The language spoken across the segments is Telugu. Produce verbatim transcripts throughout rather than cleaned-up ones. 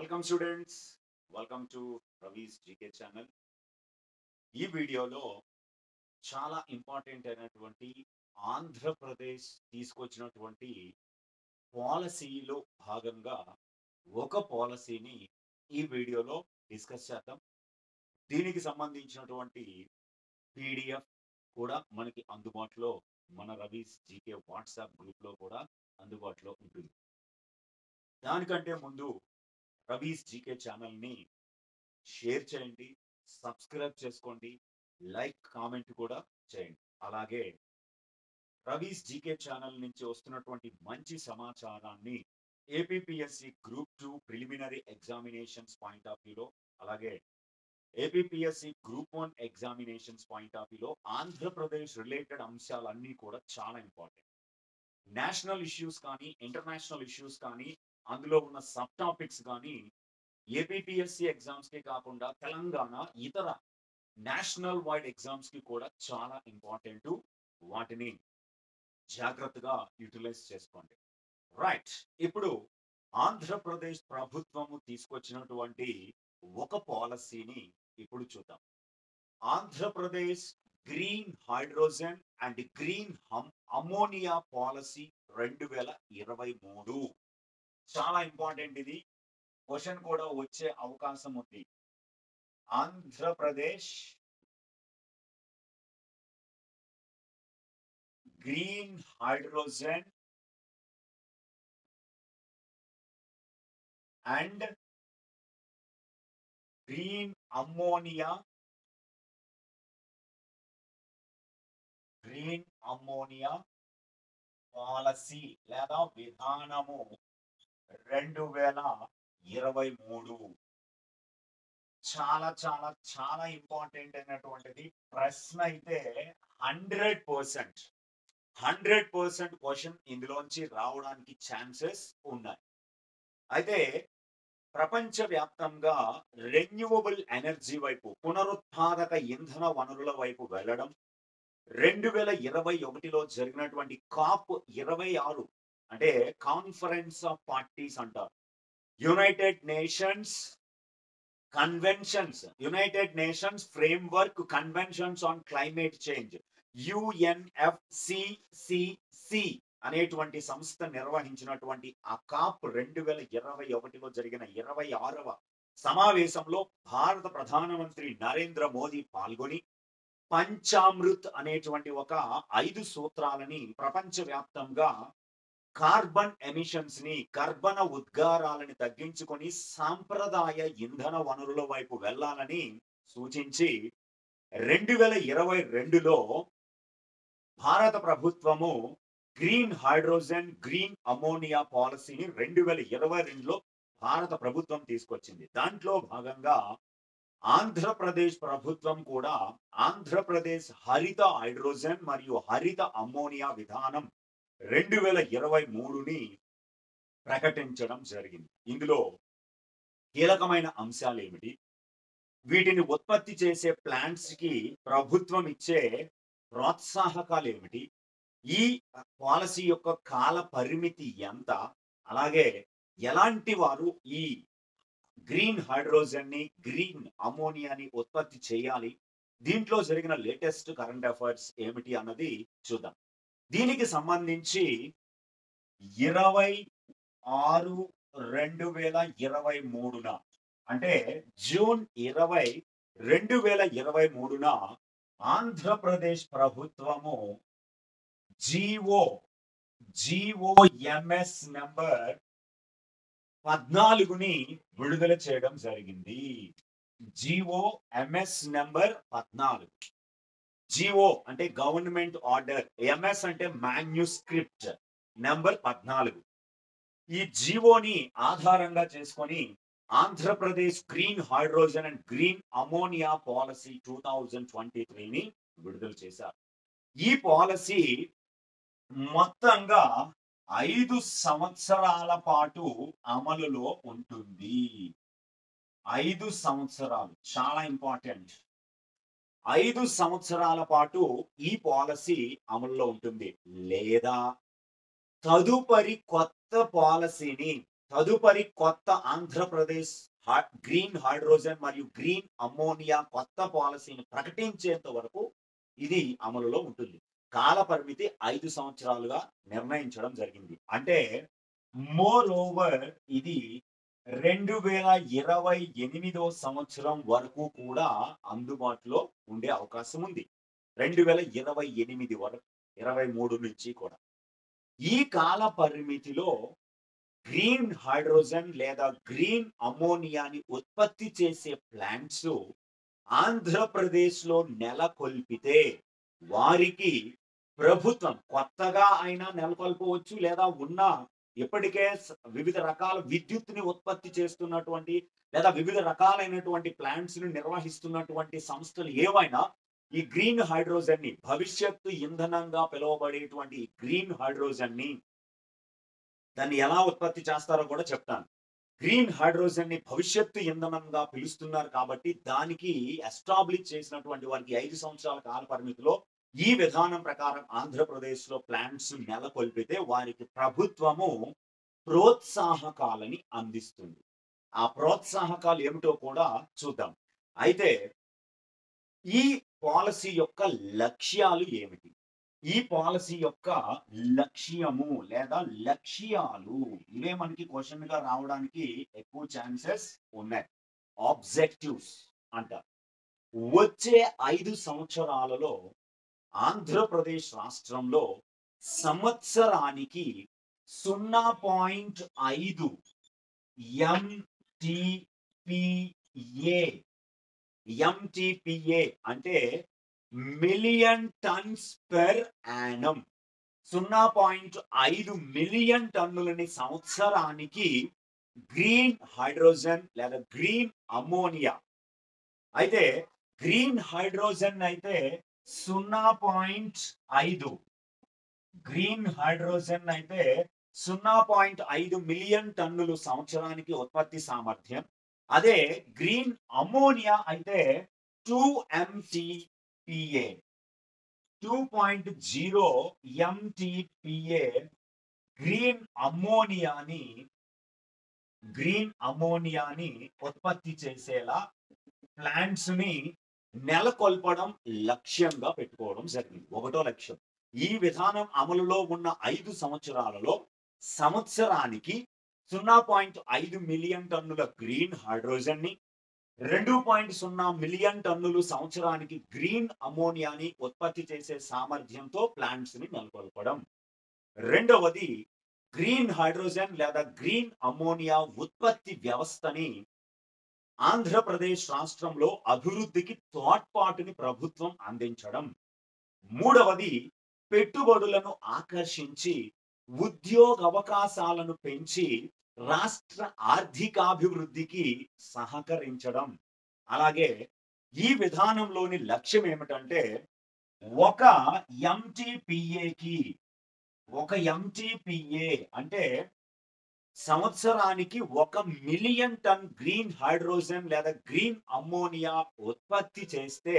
Welcome students welcome to Ravi's GK channel. ఈ వీడియోలో చాలా ఇంపార్టెంట్ అయినటువంటి ఆంధ్రప్రదేశ్ తీసుకొచ్చినటువంటి పాలసీలో భాగంగా ఒక పాలసీని ఈ వీడియోలో డిస్కస్ చేద్దాం. దీనికి సంబంధించినటువంటి పీడిఎఫ్ కూడా మనకి అందుబాటులో మన రవీస్ జీకే వాట్సాప్ గ్రూప్లో కూడా అందుబాటులో ఉంటుంది. దానికంటే ముందు రవీస్ జీకే ఛానల్ని షేర్ చేయండి, సబ్స్క్రైబ్ చేసుకోండి, లైక్ కామెంట్ కూడా చేయండి. అలాగే రవీస్ జీకే ఛానల్ నుంచి వస్తున్నటువంటి మంచి సమాచారాన్ని APPSC group two preliminary examinations point of వ్యూలో, అలాగే APPSC group one examinations point of వ్యూలో ఆంధ్రప్రదేశ్ రిలేటెడ్ అంశాలన్నీ కూడా చాలా ఇంపార్టెంట్. నేషనల్ ఇష్యూస్ కానీ ఇంటర్నేషనల్ ఇష్యూస్ కానీ అందులో ఉన్న సబ్ టాపిక్స్ కానీ ఏపీపీఎస్సి ఎగ్జామ్స్ కి కాకుండా తెలంగాణ ఇతర నేషనల్ వైడ్ ఎగ్జామ్స్ కి కూడా చాలా ఇంపార్టెంట్. వాటిని జాగ్రత్తగా యూటిలైజ్ చేసుకోండి. రైట్, ఇప్పుడు ఆంధ్రప్రదేశ్ ప్రభుత్వము తీసుకొచ్చినటువంటి ఒక పాలసీని ఇప్పుడు చూద్దాం. Andhra Pradesh green hydrogen and green ammonia policy రెండు వేల ఇరవై మూడు చాలా ఇంపార్టెంట్. ఇది క్వశ్చన్ కూడా వచ్చే అవకాశం ఉంది. Andhra Pradesh green hydrogen and green ammonia green ammonia policy లేదా విధానము రెండు వేల ఇరవై మూడు చాలా చాలా చాలా ఇంపార్టెంట్ అయినటువంటిది. ప్రశ్న అయితే hundred percent hundred percent question ఇందులోంచి రావడానికి ఛాన్సెస్ ఉన్నాయి. అయితే ప్రపంచ వ్యాప్తంగా రెన్యూవబుల్ ఎనర్జీ వైపు, పునరుత్పాదక ఇంధన వనరుల వైపు వెళ్ళడం రెండు వేల ఇరవై ఒకటిలో జరిగినటువంటి కాప్ ఇరవై ఆరు అంటే కాన్ఫరెన్స్ ఆఫ్ పార్టీస్ అంటారు. United Nations conventions United Nations framework conventions on climate change UNFCCC అనేటువంటి సంస్థ నిర్వహించినటువంటి ఆ కాప్ రెండు వేల ఇరవై ఒకటిలో జరిగిన ఇరవై ఆరవ సమావేశంలో భారత ప్రధానమంత్రి నరేంద్ర మోదీ పాల్గొని పంచామృత్ అనేటువంటి ఒక ఐదు సూత్రాలని ప్రపంచవ్యాప్తంగా కార్బన్ ఎమిషన్స్ ని, కర్బన ఉద్గారాలని తగ్గించుకొని సాంప్రదాయ ఇంధన వనరుల వైపు వెళ్ళాలని సూచించి రెండు వేల ఇరవై రెండులో భారత ప్రభుత్వము గ్రీన్ హైడ్రోజన్ గ్రీన్ అమోనియా పాలసీని రెండు వేల ఇరవై రెండులో భారత ప్రభుత్వం తీసుకొచ్చింది. దాంట్లో భాగంగా ఆంధ్రప్రదేశ్ ప్రభుత్వం కూడా ఆంధ్రప్రదేశ్ హరిత హైడ్రోజన్ మరియు హరిత అమ్మోనియా విధానం రెండు వేల ఇరవై మూడుని ప్రకటించడం జరిగింది. ఇందులో కీలకమైన అంశాలు ఏమిటి, వీటిని ఉత్పత్తి చేసే ప్లాంట్స్ కి ప్రభుత్వం ఇచ్చే ప్రోత్సాహకాలు ఏమిటి, ఈ పాలసీ యొక్క కాల పరిమితి ఎంత, అలాగే ఎలాంటి వారు ఈ గ్రీన్ హైడ్రోజన్ ని గ్రీన్ అమోనియాని ఉత్పత్తి చేయాలి, దీంట్లో జరిగిన లేటెస్ట్ కరెంట్ అఫైర్స్ ఏమిటి అన్నది చూద్దాం. దీనికి సంబంధించి ఇరవై ఆరు రెండు వేల ఇరవై మూడున అంటే జూన్ ఇరవై రెండు వేల ఇరవై మూడున ఆంధ్రప్రదేశ్ ప్రభుత్వము జిఓ జిఓఎంఎస్ నంబర్ పద్నాలుగుని విడుదల చేయడం జరిగింది. జిఓఎంఎస్ నంబర్ పద్నాలుగు. జిఓ అంటే గవర్నమెంట్ ఆర్డర్, ఎంఎస్ అంటే మాన్యుస్క్రిప్ట్, నంబర్ పద్నాలుగు. ఈ జిఓని ఆధారంగా చేసుకొని Andhra Pradesh green hydrogen and green ammonia policy two thousand twenty త్రీని విడుదల చేశారు. ఈ పాలసీ మొత్తంగా ఐదు సంవత్సరాల పాటు అమలులో ఉంటుంది. ఐదు సంవత్సరాలు చాలా ఇంపార్టెంట్. ఐదు సంవత్సరాల పాటు ఈ పాలసీ అమల్లో ఉంటుంది. లేదా తదుపరి కొత్త పాలసీని తదుపరి కొత్త ఆంధ్రప్రదేశ్ గ్రీన్ హైడ్రోజన్ మరియు గ్రీన్ అమ్మోనియా కొత్త పాలసీని ప్రకటించేంత వరకు ఇది అమలులో ఉంటుంది. కాల పరిమితి ఐదు సంవత్సరాలుగా నిర్ణయించడం జరిగింది. అంటే మోర్ ఓవర్ ఇది రెండు వేల ఇరవై ఎనిమిదో సంవత్సరం వరకు కూడా అందుబాటులో ఉండే అవకాశం ఉంది. రెండు వేల ఇరవై ఎనిమిది వరకు, ఇరవై మూడు నుంచి కూడా ఈ కాల పరిమితిలో గ్రీన్ హైడ్రోజన్ లేదా గ్రీన్ అమ్మోనియాని ఉత్పత్తి చేసే ప్లాంట్స్ ఆంధ్రప్రదేశ్లో నెలకొల్పితే వారికి ప్రభుత్వం కొత్తగా అయినా నెలకొల్పవచ్చు, లేదా ఉన్న ఇప్పటికే వివిధ రకాల విద్యుత్తుని ఉత్పత్తి చేస్తున్నటువంటి లేదా వివిధ రకాలైనటువంటి ప్లాంట్స్ ని నిర్వహిస్తున్నటువంటి సంస్థలు ఏవైనా ఈ గ్రీన్ హైడ్రోజన్ ని, భవిష్యత్తు ఇంధనంగా పిలువబడేటువంటి గ్రీన్ హైడ్రోజన్ ని దాన్ని ఎలా ఉత్పత్తి చేస్తారో కూడా చెప్తాను. గ్రీన్ హైడ్రోజన్ ని భవిష్యత్తు ఇంధనంగా పిలుస్తున్నారు కాబట్టి దానికి ఎస్టాబ్లిష్ చేసినటువంటి వారికి ఐదు సంవత్సరాల కాల పరిమితిలో ఈ విధానం ప్రకారం ఆంధ్రప్రదేశ్ లో ప్లాంట్స్ నెలకొల్పితే వారికి ప్రభుత్వము ప్రోత్సాహకాలని అందిస్తుంది. ఆ ప్రోత్సాహకాలు ఏమిటో కూడా చూద్దాం. అయితే ఈ పాలసీ యొక్క లక్ష్యాలు ఏమిటి? ఈ పాలసీ యొక్క లక్ష్యము లేదా లక్ష్యాలు ఇవే మనకి క్వశ్చన్ గా రావడానికి ఎక్కువ ఛాన్సెస్ ఉన్నాయి. ఆబ్జెక్టివ్స్ అంటారు. వచ్చే ఐదు సంవత్సరాలలో ఆంధ్రప్రదేశ్ రాష్ట్రంలో సంవత్సరానికి సున్నా పాయింట్ ఐదు ఎంటిపిఏ ఎంటిపిఏ అంటే మిలియన్ టన్స్ పెర్ యానం, సున్నా పాయింట్ ఐదు మిలియన్ టన్నులని సంవత్సరానికి గ్రీన్ హైడ్రోజన్ లేదా గ్రీన్ అమ్మోనియా. అయితే గ్రీన్ హైడ్రోజన్ అయితే సున్నా పాయింట్ ఐదు గ్రీన్ హైడ్రోజన్ అయితే సున్నా పాయింట్ ఐదు మిలియన్ టన్నులు సంవత్సరానికి ఉత్పత్తి సామర్థ్యం. అదే గ్రీన్ అమ్మోనియా అయితే two MTPA two point zero MTPA green అమ్మోనియాని గ్రీన్ అమ్మోనియాని ఉత్పత్తి చేసేలా ప్లాంట్స్ ని నెలకొల్పడం లక్ష్యంగా పెట్టుకోవడం జరిగింది. ఒకటో లక్ష్యం. ఈ విధానం అమలులో ఉన్న ఐదు సంవత్సరాలలో సంవత్సరానికి సున్నా పాయింట్ ఐదు మిలియన్ టన్నుల గ్రీన్ హైడ్రోజన్ ని, రెండు పాయింట్ సున్నా మిలియన్ టన్నులు సంవత్సరానికి గ్రీన్ అమోనియాని ఉత్పత్తి చేసే సామర్థ్యంతో ప్లాంట్స్ ని నెలకొల్పడం. రెండవది గ్రీన్ హైడ్రోజన్ లేదా గ్రీన్ అమోనియా ఉత్పత్తి వ్యవస్థని ఆంధ్రప్రదేశ్ రాష్ట్రంలో అభివృద్ధికి తోడ్పాటుని ప్రభుత్వం అందించడం. మూడవది పెట్టుబడులను ఆకర్షించి ఉద్యోగ అవకాశాలను పెంచి రాష్ట్ర ఆర్థికాభివృద్ధికి సహకరించడం. అలాగే ఈ విధానంలోని లక్ష్యం ఏమిటంటే ఒక ఎంటిపిఏకి ఒక ఎంటిపిఏ అంటే సంవత్సరానికి ఒక మిలియన్ టన్ గ్రీన్ హైడ్రోజన్ లేదా గ్రీన్ అమ్మోనియా ఉత్పత్తి చేస్తే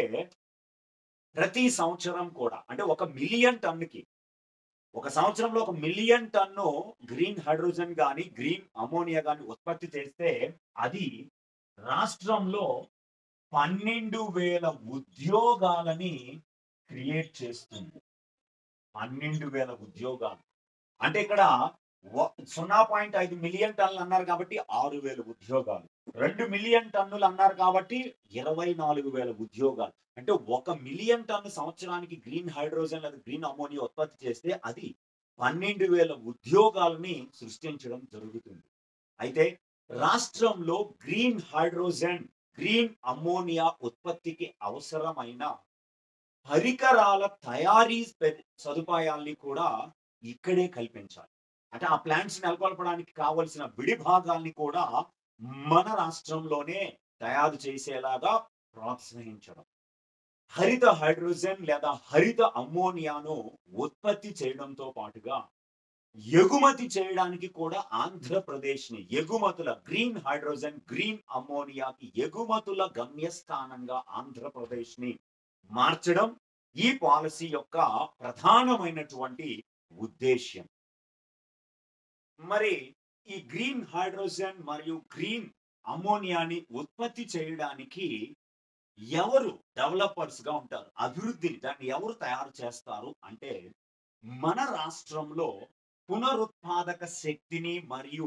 ప్రతి సంవత్సరం కూడా అంటే ఒక మిలియన్ టన్నుకి ఒక సంవత్సరంలో ఒక మిలియన్ టన్ను గ్రీన్ హైడ్రోజన్ కానీ గ్రీన్ అమోనియా కానీ ఉత్పత్తి చేస్తే అది రాష్ట్రంలో పన్నెండు వేల ఉద్యోగాలని క్రియేట్ చేస్తుంది. పన్నెండు వేల ఉద్యోగాలు అంటే ఇక్కడ సున్నా పాయింట్ ఐదు మిలియన్ టన్నులు అన్నారు కాబట్టి ఆరు వేల ఉద్యోగాలు, రెండు మిలియన్ టన్నులు అన్నారు కాబట్టి ఇరవై నాలుగు వేల ఉద్యోగాలు. అంటే ఒక మిలియన్ టన్ను సంవత్సరానికి గ్రీన్ హైడ్రోజన్ లేదా గ్రీన్ అమోనియా ఉత్పత్తి చేస్తే అది పన్నెండు వేల ఉద్యోగాలని సృష్టించడం జరుగుతుంది. అయితే రాష్ట్రంలో గ్రీన్ హైడ్రోజన్ గ్రీన్ అమోనియా ఉత్పత్తికి అవసరమైన పరికరాల తయారీ సదుపాయాల్ని కూడా ఇక్కడే కల్పించాలి. అంటే ఆ ప్లాంట్స్ నెలకొల్పడానికి కావలసిన విడి భాగాల్ని కూడా మన రాష్ట్రంలోనే తయారు చేసేలాగా ప్రోత్సహించడం. హరిత హైడ్రోజన్ లేదా హరిత అమ్మోనియాను ఉత్పత్తి చేయడంతో పాటుగా ఎగుమతి చేయడానికి కూడా ఆంధ్రప్రదేశ్ ని ఎగుమతుల గ్రీన్ హైడ్రోజన్ గ్రీన్ అమ్మోనియాకి ఎగుమతుల గమ్యస్థానంగా ఆంధ్రప్రదేశ్ ని మార్చడం ఈ పాలసీ యొక్క ప్రధానమైనటువంటి ఉద్దేశ్యం. మరి ఈ గ్రీన్ హైడ్రోజన్ మరియు గ్రీన్ అమ్మోనియాని ఉత్పత్తి చేయడానికి ఎవరు డెవలపర్స్ గా ఉంటారు, అభివృద్ధిని దాన్ని ఎవరు తయారు చేస్తారు అంటే మన రాష్ట్రంలో పునరుత్పాదక శక్తిని మరియు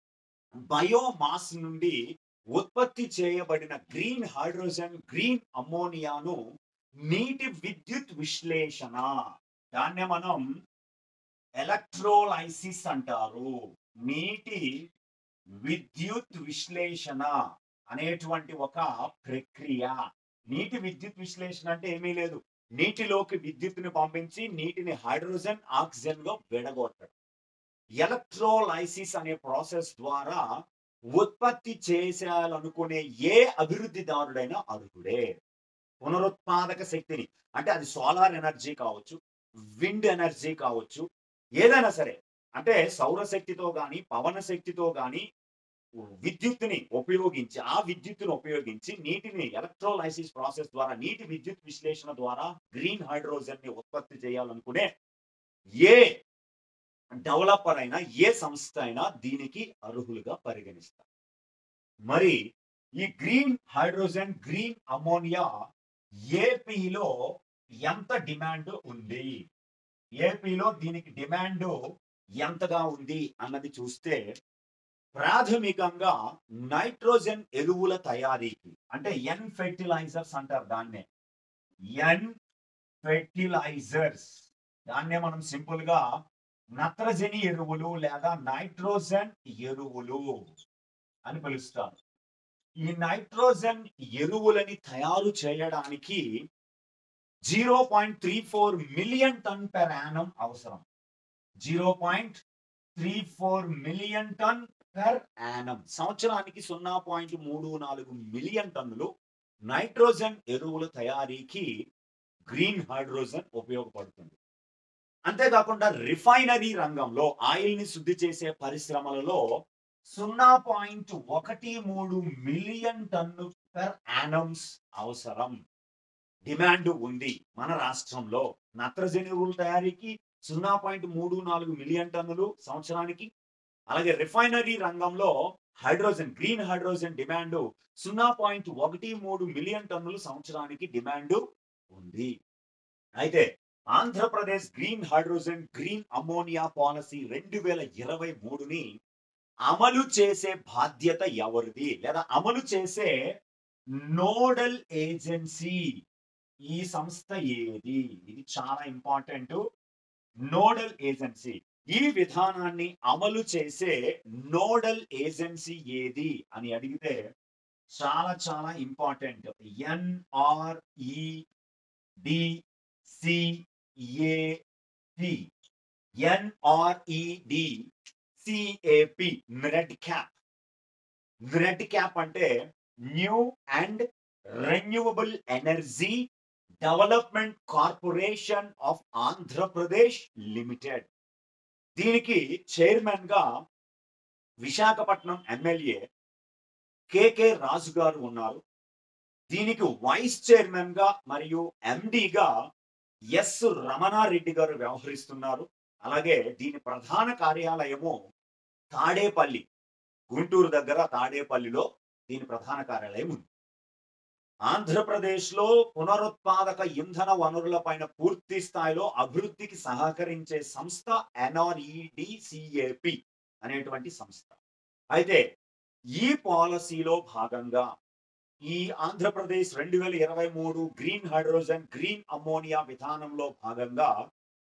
బయోమాస్ నుండి ఉత్పత్తి చేయబడిన గ్రీన్ హైడ్రోజన్ గ్రీన్ అమ్మోనియాను నీటి విద్యుత్ విశ్లేషణ, దాన్నే మనం ఎలక్ట్రోలైసిస్ అంటారు. నీటి విద్యుత్ విశ్లేషణ అనేటువంటి ఒక ప్రక్రియ. నీటి విద్యుత్ విశ్లేషణ అంటే ఏమీ లేదు, నీటిలోకి విద్యుత్తుని పంపించి నీటిని హైడ్రోజన్ ఆక్సిజన్ లో విడగొట్టడం. ఎలక్ట్రోలైసిస్ అనే ప్రాసెస్ ద్వారా ఉత్పత్తి చేసేయాలనుకునే ఏ అభివృద్ధిదారుడైనా అర్హుడే. పునరుత్పాదక శక్తిని అంటే అది సోలార్ ఎనర్జీ కావచ్చు, విండ్ ఎనర్జీ కావచ్చు, ఏదైనా సరే, అంటే సౌరశక్తితో గాని పవన శక్తితో గాని విద్యుత్తుని ఉపయోగించి ఆ విద్యుత్తును ఉపయోగించి నీటిని ఎలక్ట్రోలైసిస్ ప్రాసెస్ ద్వారా నీటి విద్యుత్ విశ్లేషణ ద్వారా గ్రీన్ హైడ్రోజన్ ని ఉత్పత్తి చేయాలనుకునే ఏ డెవలపర్ అయినా ఏ సంస్థ అయినా దీనికి అర్హులుగా పరిగణిస్తారు. మరి ఈ గ్రీన్ హైడ్రోజన్ గ్రీన్ అమోనియా ఏపీలో ఎంత డిమాండ్ ఉంది, ఏపీలో దీనికి డిమాండ్ ఎంతగా ఉంది అన్నది చూస్తే ప్రాథమికంగా నైట్రోజన్ ఎరువుల తయారీకి అంటే ఎన్ ఫెర్టిలైజర్స్ అంటారు దాన్నే, ఎన్ ఫెర్టిలైజర్స్ దాన్నే మనం సింపుల్ గా నత్రజని ఎరువులు లేదా నైట్రోజన్ ఎరువులు అని పిలుస్తారు. ఈ నైట్రోజన్ ఎరువులని తయారు చేయడానికి zero point three four million ton per annum అవసరం. Zero point three four million ton per annum, సంవత్సరానికి సున్నా పాయింట్ మూడు నాలుగు మిలియన్ టన్నులు నైట్రోజన్ ఎరువుల తయారీకి గ్రీన్ హైడ్రోజన్ ఉపయోగపడుతుంది. అంతేకాకుండా రిఫైనరీ రంగంలో ఆయిల్ ని శుద్ధి చేసే పరిశ్రమలలో సున్నా పాయింట్ ఒకటి మూడు మిలియన్ టన్ను పెర్ యానమ్స్ అవసరం, డిమాండ్ ఉంది మన రాష్ట్రంలో. నత్రజని ఎరువుల తయారీకి సున్నా పాయింట్ మూడు నాలుగు మిలియన్ టన్నులు సంవత్సరానికి. అలాగే రిఫైనరీ రంగంలో హైడ్రోజన్ గ్రీన్ హైడ్రోజన్ డిమాండ్ సున్నా పాయింట్ ఒకటి మూడు మిలియన్ టన్నులు సంవత్సరానికి డిమాండ్ ఉంది. అయితే Andhra Pradesh green hydrogen green ammonia policy రెండు వేల ఇరవై మూడుని అమలు చేసే బాధ్యత ఎవరిది లేదా అమలు చేసే నోడల్ ఏజెన్సీ ఈ సంస్థ ఏది, ఇది చాలా ఇంపార్టెంట్. నోడల్ ఏజెన్సీ, ఈ విధానాన్ని అమలు చేసే నోడల్ ఏజెన్సీ ఏది అని అడిగితే చాలా చాలా important. NREDCAP, NREDCAP red cap. Red cap అంటే new and renewable energy development corporation of Andhra Pradesh limited. దీనికి చైర్మన్ గా విశాఖపట్నం ఎమ్మెల్యే కేకే రాజు గారు ఉన్నారు. దీనికి వైస్ చైర్మన్ గా మరియు ఎండిగా ఎస్ రమణారెడ్డి గారు వ్యవహరిస్తున్నారు. అలాగే దీని ప్రధాన కార్యాలయము తాడేపల్లి, గుంటూరు దగ్గర తాడేపల్లిలో దీని ప్రధాన కార్యాలయం ఉంది. ఆంధ్రప్రదేశ్ లో పునరుత్పాదక ఇంధన వనరుల పైన పూర్తి స్థాయిలో అభివృద్ధికి సహకరించే సంస్థ ఎన్ఆర్ఈడిసిఏపి అనేటువంటి సంస్థ. అయితే ఈ పాలసీలో భాగంగా ఈ ఆంధ్రప్రదేశ్ రెండు వేల ఇరవై మూడు గ్రీన్ హైడ్రోజన్ గ్రీన్ అమోనియా విధానంలో భాగంగా